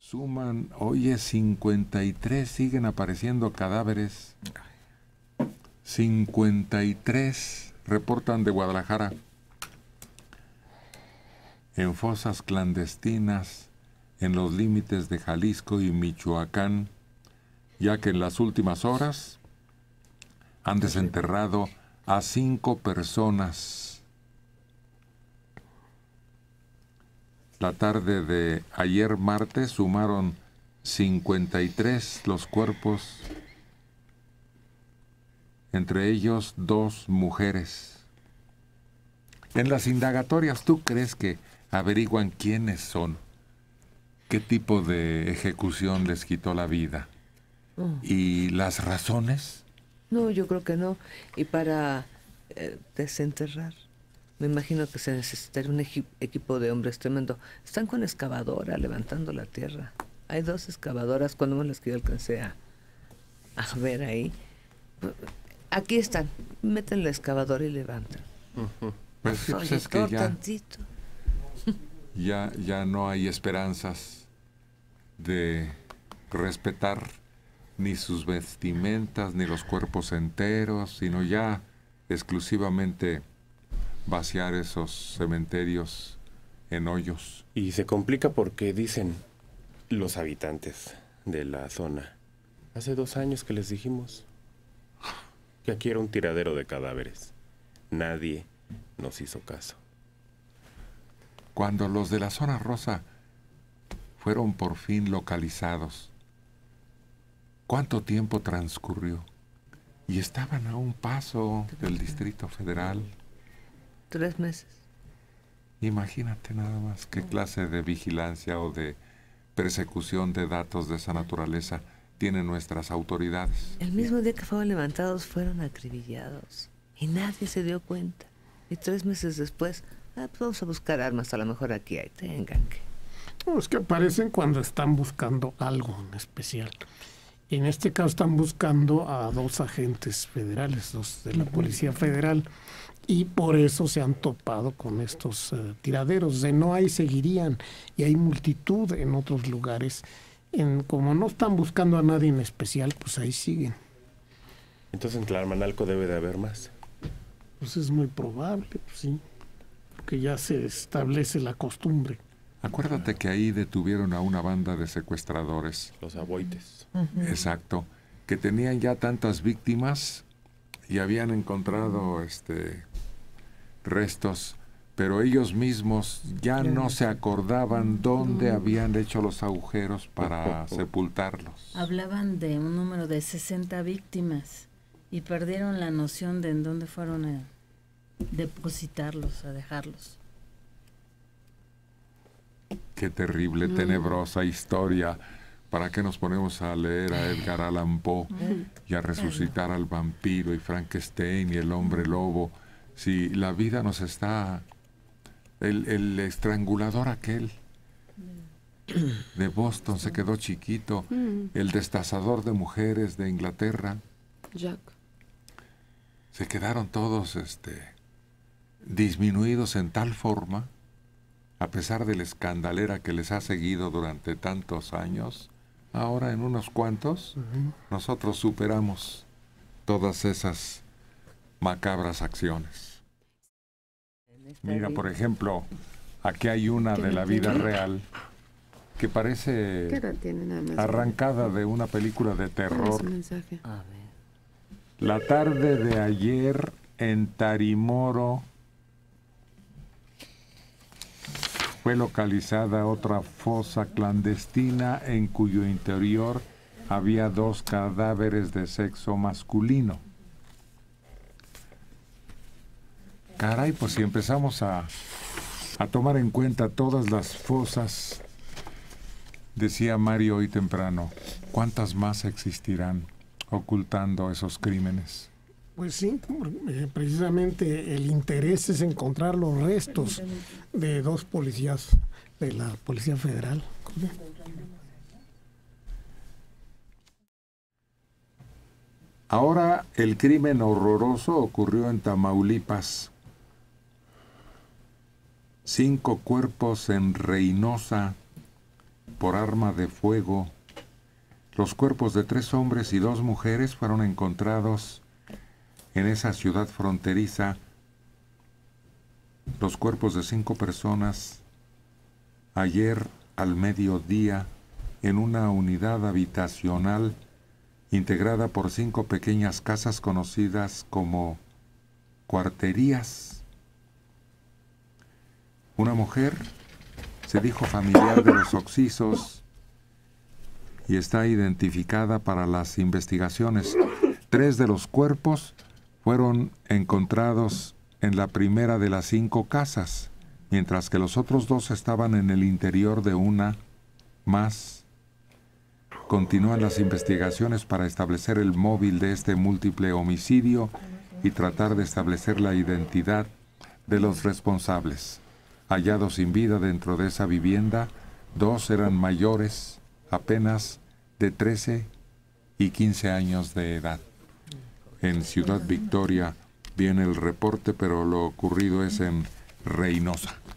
Suman, oye, 53, siguen apareciendo cadáveres. 53 reportan de Guadalajara. En fosas clandestinas, en los límites de Jalisco y Michoacán, ya que en las últimas horas han desenterrado a 5 personas. La tarde de ayer martes sumaron 53 los cuerpos, entre ellos 2 mujeres. En las indagatorias, ¿tú crees que averiguan quiénes son? ¿Qué tipo de ejecución les quitó la vida? ¿Y las razones? No, yo creo que no. Y para desenterrar, me imagino que se necesitaría un equipo de hombres tremendo. Están con excavadora levantando la tierra. Hay 2 excavadoras, cuando me las que yo alcancé a ver ahí. Aquí están, meten la excavadora y levantan. Pues sí, pues es que ya no hay esperanzas de respetar ni sus vestimentas, ni los cuerpos enteros, sino ya exclusivamente vaciar esos cementerios en hoyos. Y se complica porque dicen los habitantes de la zona. Hace 2 años que les dijimos que aquí era un tiradero de cadáveres. Nadie nos hizo caso. Cuando los de la zona rosa fueron por fin localizados, ¿cuánto tiempo transcurrió? Y estaban a un paso del Distrito Federal. 3 meses. Imagínate nada más qué clase de vigilancia o de persecución de datos de esa naturaleza tienen nuestras autoridades. El mismo día que fueron levantados fueron acribillados y nadie se dio cuenta. Y 3 meses después, pues vamos a buscar armas, a lo mejor aquí hay, tengan que. No, es que aparecen cuando están buscando algo en especial. Y en este caso están buscando a 2 agentes federales, 2 de la Policía Federal, y por eso se han topado con estos tiraderos. De no, ahí seguirían, y hay multitud en otros lugares. Como no están buscando a nadie en especial, pues ahí siguen. Entonces en Tlalmanalco debe de haber más. Pues es muy probable, pues sí, porque ya se establece la costumbre. Acuérdate que ahí detuvieron a una banda de secuestradores. Los aboites. Exacto. Que tenían ya tantas víctimas y habían encontrado restos, pero ellos mismos ya no se acordaban dónde habían hecho los agujeros para sepultarlos. Hablaban de un número de 60 víctimas y perdieron la noción de en dónde fueron a depositarlos, a dejarlos. Qué terrible, tenebrosa historia. ¿Para qué nos ponemos a leer a Edgar Allan Poe y a resucitar al vampiro y Frankenstein y el hombre lobo? Si la vida nos está... El estrangulador aquel de Boston se quedó chiquito. El destazador de mujeres de Inglaterra. Jack. Se quedaron todos disminuidos en tal forma, a pesar de la escandalera que les ha seguido durante tantos años. Ahora en unos cuantos nosotros superamos todas esas macabras acciones. Mira, por ejemplo, aquí hay una de la vida real que parece arrancada de una película de terror. La tarde de ayer en Tarimoro fue localizada otra fosa clandestina en cuyo interior había 2 cadáveres de sexo masculino. Caray, pues si empezamos a tomar en cuenta todas las fosas, decía Mario hoy temprano, ¿cuántas más existirán ocultando esos crímenes? Pues sí, precisamente el interés es encontrar los restos de 2 policías de la Policía Federal. Ahora el crimen horroroso ocurrió en Tamaulipas. 5 cuerpos en Reynosa por arma de fuego. Los cuerpos de 3 hombres y 2 mujeres fueron encontrados en esa ciudad fronteriza. Los cuerpos de 5 personas ayer al mediodía en una unidad habitacional integrada por 5 pequeñas casas conocidas como cuarterías. Una mujer se dijo familiar de los occisos y está identificada para las investigaciones. 3 de los cuerpos fueron encontrados en la primera de las 5 casas, mientras que los otros 2 estaban en el interior de una más. Continúan las investigaciones para establecer el móvil de este múltiple homicidio y tratar de establecer la identidad de los responsables. Hallados sin vida dentro de esa vivienda, 2 eran mayores, apenas de 13 y 15 años de edad. En Ciudad Victoria viene el reporte, pero lo ocurrido es en Reynosa.